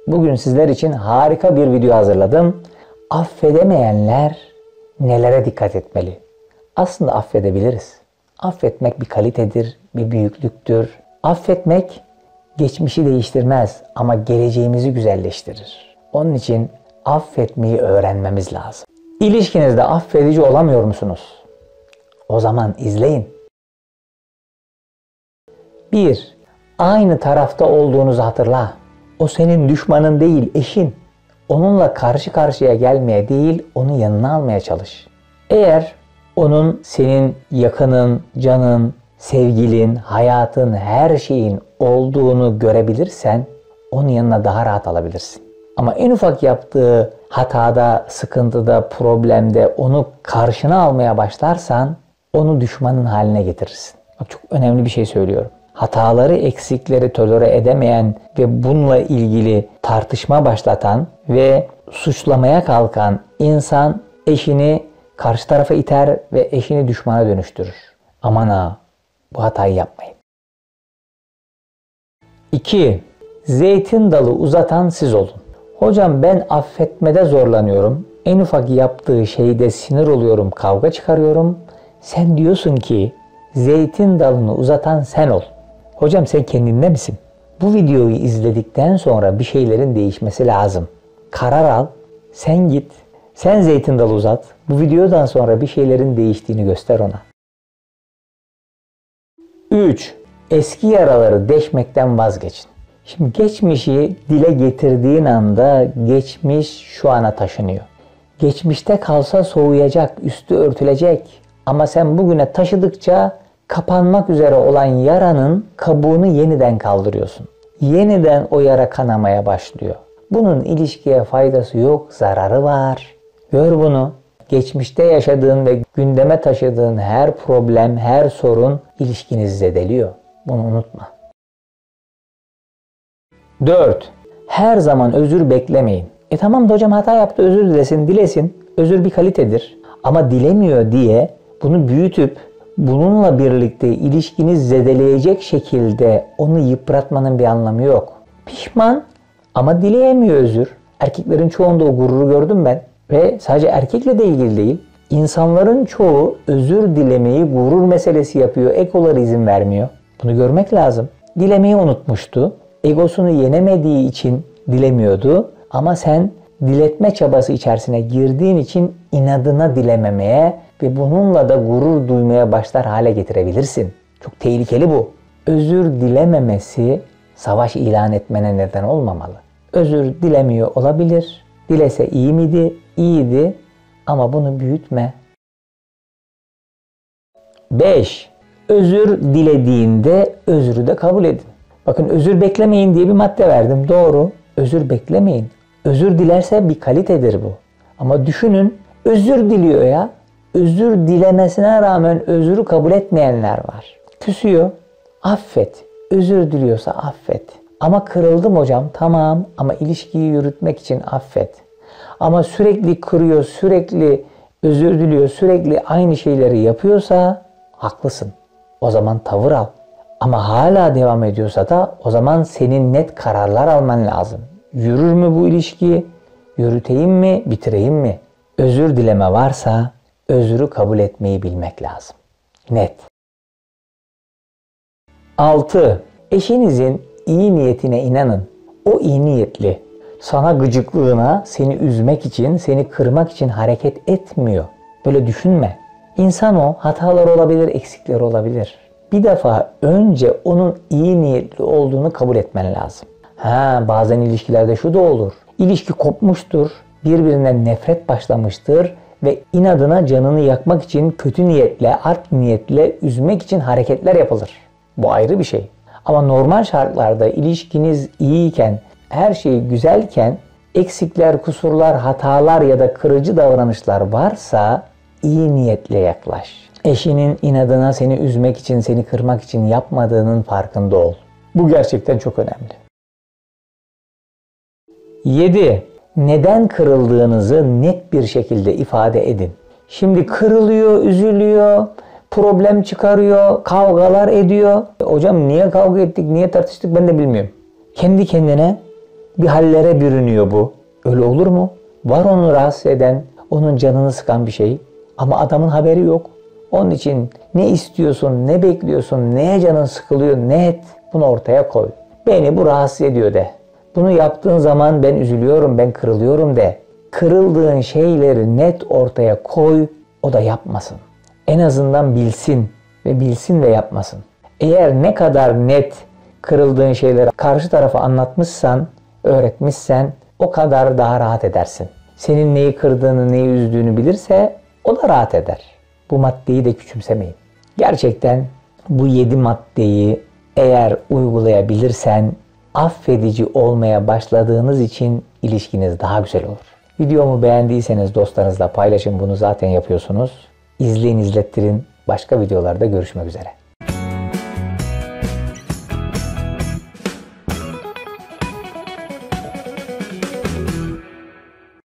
Bugün sizler için harika bir video hazırladım. Affedemeyenler nelere dikkat etmeli? Aslında affedebiliriz. Affetmek bir kalitedir, bir büyüklüktür. Affetmek geçmişi değiştirmez ama geleceğimizi güzelleştirir. Onun için affetmeyi öğrenmemiz lazım. İlişkinizde affedici olamıyor musunuz? O zaman izleyin. 1. Aynı tarafta olduğunuzu hatırla. O senin düşmanın değil, eşin. Onunla karşı karşıya gelmeye değil, onu yanına almaya çalış. Eğer onun senin yakının, canın, sevgilin, hayatın, her şeyin olduğunu görebilirsen onun yanına daha rahat alabilirsin. Ama en ufak yaptığı hatada, sıkıntıda, problemde onu karşına almaya başlarsan onu düşmanın haline getirirsin. Bak, çok önemli bir şey söylüyorum. Hataları, eksikleri tolere edemeyen ve bununla ilgili tartışma başlatan ve suçlamaya kalkan insan eşini karşı tarafa iter ve eşini düşmana dönüştürür. Aman ha, bu hatayı yapmayın. 2. Zeytin dalı uzatan siz olun. Hocam ben affetmede zorlanıyorum. En ufak yaptığı şeyde sinir oluyorum, kavga çıkarıyorum. Sen diyorsun ki zeytin dalını uzatan sen ol. Hocam sen kendinde misin? Bu videoyu izledikten sonra bir şeylerin değişmesi lazım. Karar al, sen git, sen zeytin dalı uzat. Bu videodan sonra bir şeylerin değiştiğini göster ona. 3. Eski yaraları deşmekten vazgeçin. Şimdi geçmişi dile getirdiğin anda geçmiş şu ana taşınıyor. Geçmişte kalsa soğuyacak, üstü örtülecek. Ama sen bugüne taşıdıkça kapanmak üzere olan yaranın kabuğunu yeniden kaldırıyorsun. Yeniden o yara kanamaya başlıyor. Bunun ilişkiye faydası yok, zararı var. Gör bunu. Geçmişte yaşadığın ve gündeme taşıdığın her problem, her sorun ilişkinizi zedeliyor. Bunu unutma. 4. Her zaman özür beklemeyin. Tamam da hocam hata yaptı, özür dilesin, dilesin. Özür bir kalitedir. Ama dilemiyor diye bunu büyütüp bununla birlikte ilişkiniz zedeleyecek şekilde onu yıpratmanın bir anlamı yok. Pişman ama dileyemiyor özür. Erkeklerin çoğunda o gururu gördüm ben. Ve sadece erkekle de ilgili değil. İnsanların çoğu özür dilemeyi gurur meselesi yapıyor. Egoları izin vermiyor. Bunu görmek lazım. Dilemeyi unutmuştu. Egosunu yenemediği için dilemiyordu. Ama sen diletme çabası içerisine girdiğin için inadına dilememeye ve bununla da gurur duymaya başlar hale getirebilirsin. Çok tehlikeli bu. Özür dilememesi savaş ilan etmene neden olmamalı. Özür dilemiyor olabilir. Dilese iyi miydi? İyiydi. Ama bunu büyütme. 5. Özür dilediğinde özrü de kabul edin. Bakın özür beklemeyin diye bir madde verdim. Doğru. Özür beklemeyin. Özür dilerse bir kalitedir bu. Ama düşünün, özür diliyor ya. Özür dilemesine rağmen özürü kabul etmeyenler var. Küsüyor. Affet. Özür diliyorsa affet. Ama kırıldım hocam. Tamam ama ilişkiyi yürütmek için affet. Ama sürekli kırıyor, sürekli özür diliyor, sürekli aynı şeyleri yapıyorsa haklısın. O zaman tavır al. Ama hala devam ediyorsa da o zaman senin net kararlar alman lazım. Yürür mü bu ilişki? Yürüteyim mi? Bitireyim mi? Özür dileme varsa özrü kabul etmeyi bilmek lazım. Net. 6. Eşinizin iyi niyetine inanın. O iyi niyetli. Sana gıcıklığına, seni üzmek için, seni kırmak için hareket etmiyor. Böyle düşünme. İnsan o, hatalar olabilir, eksikler olabilir. Bir defa önce onun iyi niyetli olduğunu kabul etmen lazım. Bazen ilişkilerde şu da olur. İlişki kopmuştur, birbirinden nefret başlamıştır ve inadına canını yakmak için kötü niyetle, art niyetle üzmek için hareketler yapılır. Bu ayrı bir şey. Ama normal şartlarda ilişkiniz iyiyken, her şey güzelken eksikler, kusurlar, hatalar ya da kırıcı davranışlar varsa iyi niyetle yaklaş. Eşinin inadına seni üzmek için, seni kırmak için yapmadığının farkında ol. Bu gerçekten çok önemli. 7. Neden kırıldığınızı net bir şekilde ifade edin. Şimdi kırılıyor, üzülüyor, problem çıkarıyor, kavgalar ediyor. Hocam niye kavga ettik, niye tartıştık ben de bilmiyorum. Kendi kendine Bir hallere bürünüyor bu. Öyle olur mu? Var onu rahatsız eden, onun canını sıkan bir şey. Ama adamın haberi yok. Onun için ne istiyorsun, ne bekliyorsun, neye canın sıkılıyor, net bunu ortaya koy. Beni bu rahatsız ediyor de. Bunu yaptığın zaman ben üzülüyorum, ben kırılıyorum de. Kırıldığın şeyleri net ortaya koy, o da yapmasın. En azından bilsin ve yapmasın. Eğer ne kadar net kırıldığın şeyleri karşı tarafa anlatmışsan, öğretmişsen o kadar daha rahat edersin. Senin neyi kırdığını, neyi üzdüğünü bilirse o da rahat eder. Bu maddeyi de küçümsemeyin. Gerçekten bu 7 maddeyi eğer uygulayabilirsen affedici olmaya başladığınız için ilişkiniz daha güzel olur. Videomu beğendiyseniz dostlarınızla paylaşın. Bunu zaten yapıyorsunuz. İzleyin, izlettirin. Başka videolarda görüşmek üzere.